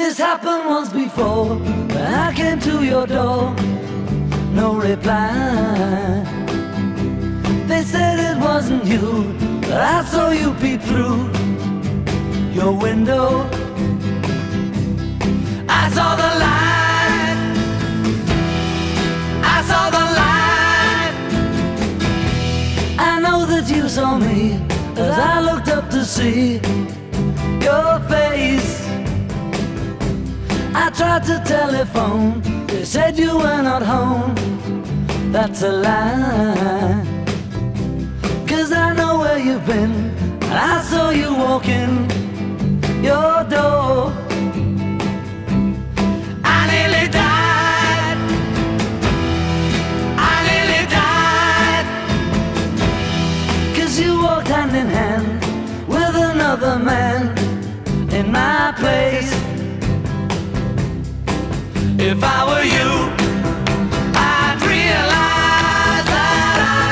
This happened once before, when I came to your door. No reply. They said it wasn't you, but I saw you peep through your window. I saw the light, I saw the light. I know that you saw me as I looked up to see your face. I tried to telephone, they said you were not home. That's a lie, 'cause I know where you've been, and I saw you walking your door. I nearly died, I nearly died, 'cause you walked hand in hand with another man in my place. If I were you, I'd realize that I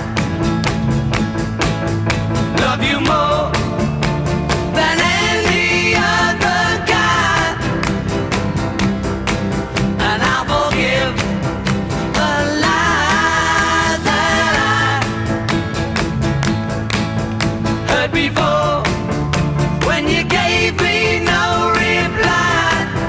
love you more than any other guy, and I'll forgive the lies that I heard before when you gave me no reply.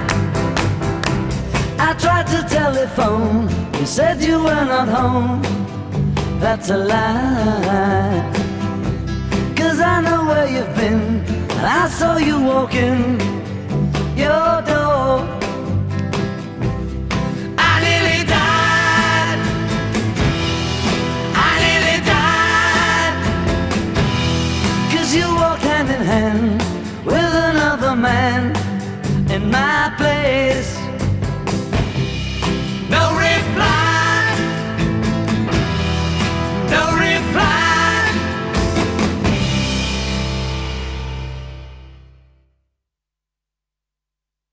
I tried to telephone, you said you were not home. That's a lie, 'cause I know where you've been, and I saw you walking your door. I nearly died, I nearly died, 'cause you walked hand in hand with another man in my place.